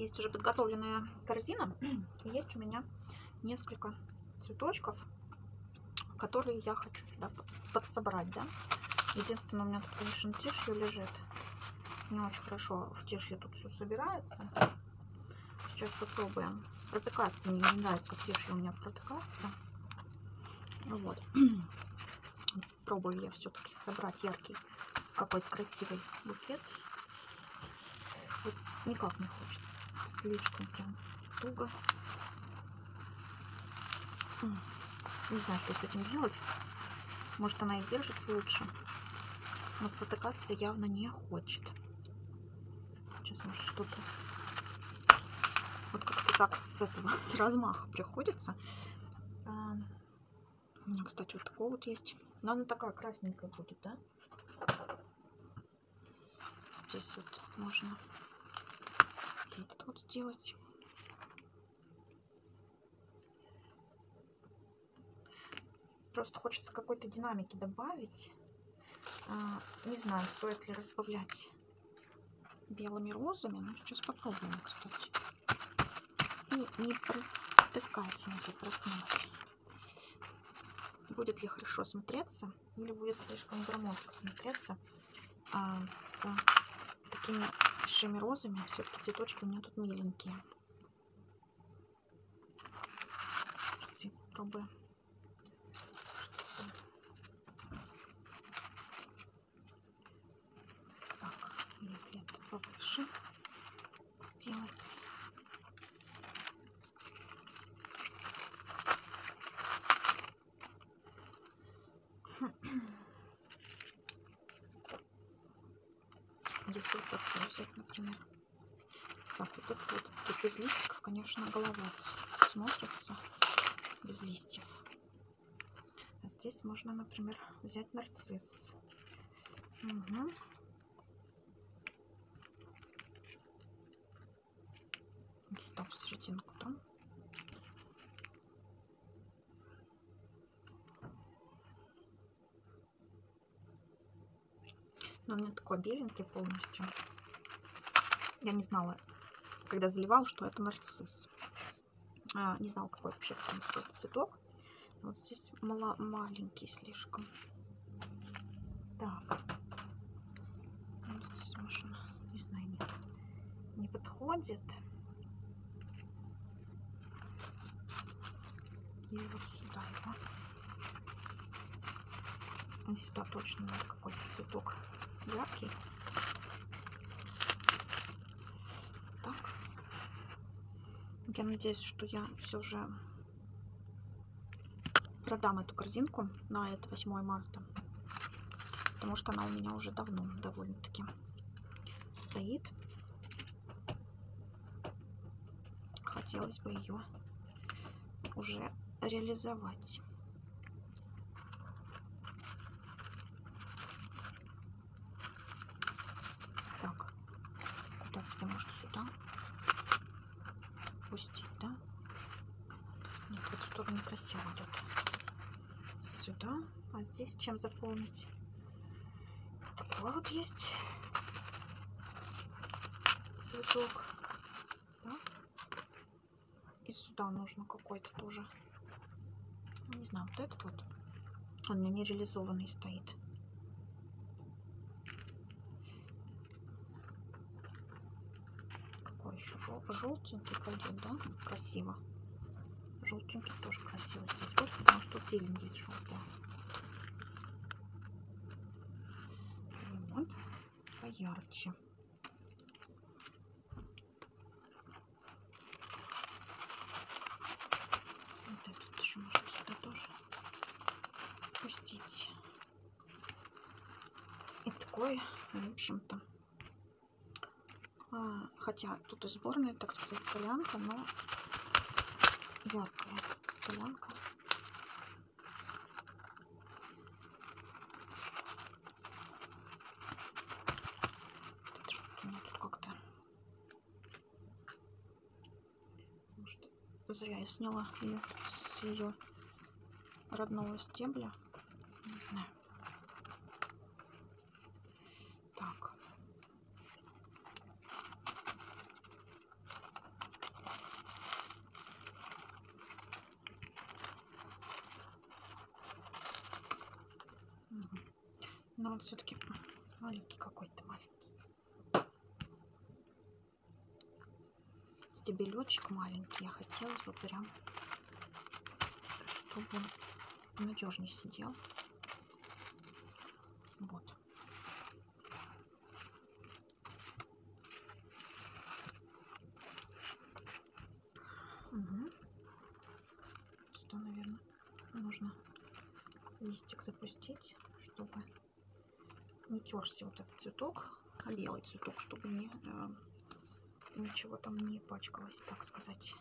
есть уже подготовленная корзина. И есть у меня несколько цветочков, которые я хочу сюда подсобрать, да. Единственное, у меня тут, конечно, тишью лежит. Не очень хорошо в тишье тут все собирается. Сейчас попробуем. Протыкаться мне не нравится, как тишье у меня протыкается. Вот. Пробую я все-таки собрать яркий какой-то красивый букет. Вот никак не хочет. Слишком прям туго. Не знаю, что с этим делать. Может, она и держится лучше. Но протыкаться явно не хочет. Сейчас, может, что-то... Вот как-то так с размаха приходится. У меня, кстати, вот такой вот есть. Но она такая красненькая будет, да? Здесь вот можно вот этот вот сделать. Просто хочется какой-то динамики добавить. Не знаю, стоит ли разбавлять белыми розами. Но сейчас попробуем, кстати. И не протыкать надо просто нас. Будет ли хорошо смотреться, или будет слишком громоздко смотреться с такими большими розами. Все-таки цветочки у меня тут миленькие. Сейчас я попробую. Так, если это повыше сделать. Если вот такой взять, например. Так, вот это вот тут без листиков, конечно, голова смотрится без листьев. А здесь можно, например, взять нарцисс. Угу. Вот сюда в серединку, да? Но у меня такой беленький полностью. Я не знала, когда заливала, что это нарцисс. Не знала, какой вообще там цветок. Вот здесь маленький слишком. Так. Вот здесь можно, не знаю, нет, не подходит. И вот сюда его. И сюда точно надо какой-то цветок яркий. Так. Я надеюсь, что я все же продам эту корзинку на это 8 марта. Потому что она у меня уже давно довольно-таки стоит. Хотелось бы ее уже реализовать. Так, куда тебе, может, сюда пустить, да? Нет, в эту сторону некрасиво идет. Сюда. А здесь чем заполнить? Такой вот есть цветок. Да? И сюда нужно какой-то тоже. Не знаю, вот этот вот. Он у меня не реализованный стоит. Какой еще желтенький пойдет, да? Красиво. Желтенький тоже красиво здесь будет, потому что тут зелень есть желтая. Вот. Поярче. Вот этот еще можно сюда тоже пустить. И такой, в общем-то, хотя тут и сборная, так сказать, солянка, но яркая солянка. Что-то у меня тут как-то... Может, зря я сняла ее с ее родного стебля. Не знаю. Так. Но он все-таки маленький какой-то, маленький. Стебелечек маленький. Я хотела бы прям, чтобы он надежнее сидел. Вот. Угу. Что, наверное, нужно листик запустить, чтобы не терся вот этот цветок, белый цветок, чтобы ничего там не пачкалось, так сказать.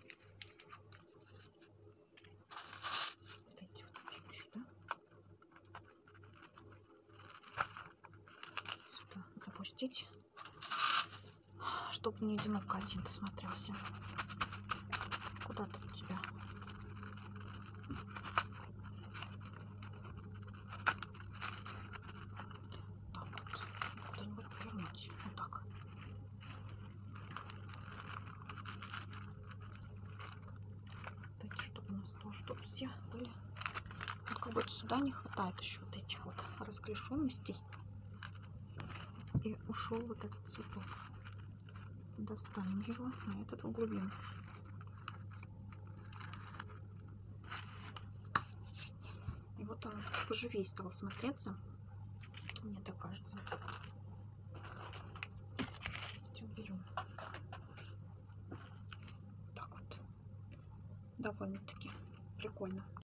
Вот эти вот можно сюда. Сюда запустить, чтобы не одиноко один смотрелся. Куда тут у тебя? Так вот, куда-нибудь повернуть. Вот так. Чтобы у нас тоже, чтобы все были. Вот как будто сюда не хватает еще вот этих вот расклешенностей. И ушел вот этот цветок. Достанем его на этот глубину. И вот он поживее стал смотреться. Мне так кажется. Уберем. Так вот. Довольно-таки прикольно.